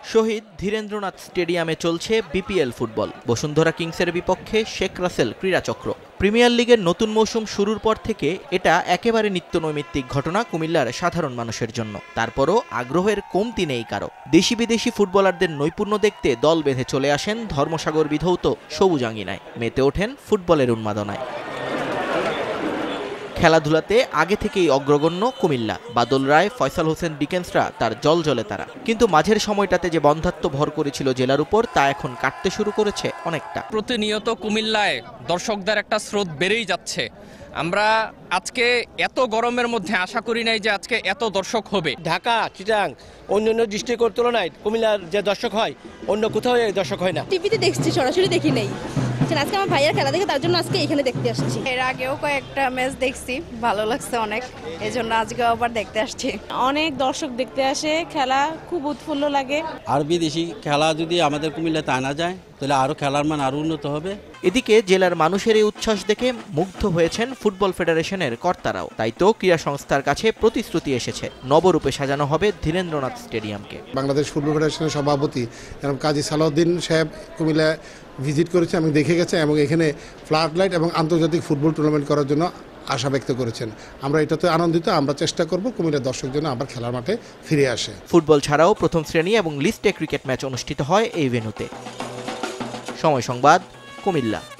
শহীদ ধীরেন্দ্রনাথ স্টেডিয়ামে চলছে BPL football. Bashundhara কিংসের বিপক্ষে শেখ রাসেল ক্রীড়াচক্র। প্রিমিয়ার লিগের নতুন মৌসুম শুরুর পর থেকে এটা একেবারে নিত্যনৈমিত্তিক ঘটনা কুমিল্লার সাধারণ মানুষের জন্য। তারপরও আগ্রহের কমতি নেই কারো। দেশি বিদেশি ফুটবলারদের নৈপুণ্য দেখতে দল বেঁধে চলে আসেন ধর্মসাগর বিধৌত সবুজ আঙ্গিনায়। মেতে ওঠেন ফুটবলের উন্মাদনায়। খেলাধুলাতে আগে থেকেই অগ্রগণ্য কুমিল্লা। বাদল রায়, ফয়সাল হোসেন ডিকেন্সরা তার জলজলে তারা। কিন্তু মাঝের সময়টাতে যে বন্ধ্যাত্ব ভর করেছিল জেলার উপর, তা এখন কাটতে শুরু করেছে অনেকটা। প্রতিনিয়ত কুমিল্লায় দর্শকদের একটা স্রোত বেড়েই যাচ্ছে। আমরা আজকে এত গরমের মধ্যে আশা করি নাই যে আজকে এত দর্শক হবে। ঢাকা, চিটাং, অন্যান্য ডিস্ট্রিক্টের তুলনায় কুমিল্লার যে দর্শক হয় অন্য কোথাও এই দর্শক হয় না। টিভিতে দেখছি, সরাসরি দেখি নেই। আজকে আমার ভাইয়ের খেলা দেখে, তার জন্য আজকে এখানে দেখতে আসছি। এর আগেও কয়েকটা ম্যাচ দেখছি, ভালো লাগছে অনেক, এজন্য আজকে আবার দেখতে আসছি। অনেক দর্শক দেখতে আসে, খেলা খুব উৎফুল্ল লাগে। আর বিদেশি খেলা যদি আমাদের কুমিল্লাতে আনা যায় তাহলে আরো খেলার মান আরো উন্নত হবে। এদিকে জেলার মানুষের এই উচ্ছ্বাস দেখে মুগ্ধ হয়েছেন ফুটবল ফেডারেশনের কর্তারাও। তাই তো ক্রীড়া সংস্থার কাছে প্রতিশ্রুতি এসেছে, নবরূপে সাজানো হবে ধীরেন্দ্রনাথ স্টেডিয়ামকে। বাংলাদেশ ফুটবল ফেডারেশনের সভাপতি কাজী সালাউদ্দিন সাহেব কুমিল্লা ভিজিট করেছে, আমি দেখে গেছে, এবং এখানে ফ্লাড লাইট এবং আন্তর্জাতিক ফুটবল টুর্নামেন্ট করার জন্য আশা ব্যক্ত করেছেন। আমরা এটাতে আনন্দিত। আমরা চেষ্টা করব কুমিল্লার দর্শক যেন আবার খেলার মাঠে ফিরে আসে। ফুটবল ছাড়াও প্রথম শ্রেণী এবং লিস্টে ক্রিকেট ম্যাচ অনুষ্ঠিত হয় এই ভেন্যুতে। সময় সংবাদ, কুমিল্লা।